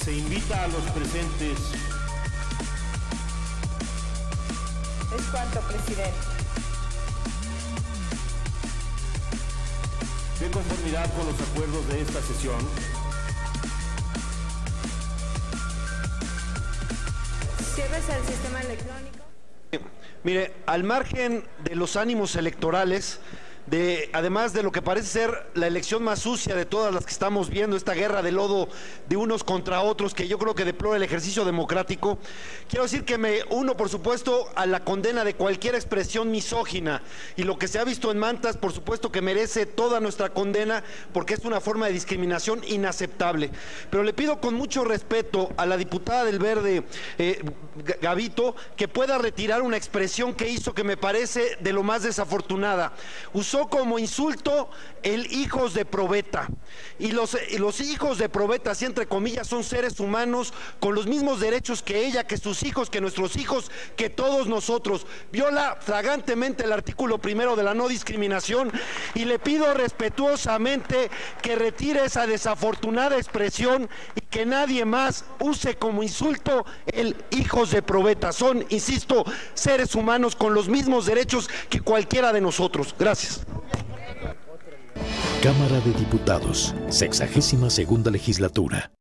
Se invita a los presentes. Es cuanto, presidente. De conformidad con los acuerdos de esta sesión, Cierres al sistema electrónico. Mire, al margen de los ánimos electorales, además de lo que parece ser la elección más sucia de todas las que estamos viendo, esta guerra de lodo de unos contra otros, que yo creo que deplora el ejercicio democrático, quiero decir que me uno, por supuesto, a la condena de cualquier expresión misógina, y lo que se ha visto en Mantas, por supuesto que merece toda nuestra condena, porque es una forma de discriminación inaceptable. Pero le pido con mucho respeto a la diputada del Verde, Gavito, que pueda retirar una expresión que hizo que me parece de lo más desafortunada. Usó como insulto el hijos de probeta, y los hijos de probeta, así entre comillas, son seres humanos con los mismos derechos que ella, que sus hijos, que nuestros hijos, que todos nosotros. Viola flagrantemente el artículo 1 de la no discriminación, y le pido respetuosamente que retire esa desafortunada expresión y que nadie más use como insulto el hijos de probeta. Son, insisto, seres humanos con los mismos derechos que cualquiera de nosotros. Gracias. Cámara de Diputados, 62ª legislatura.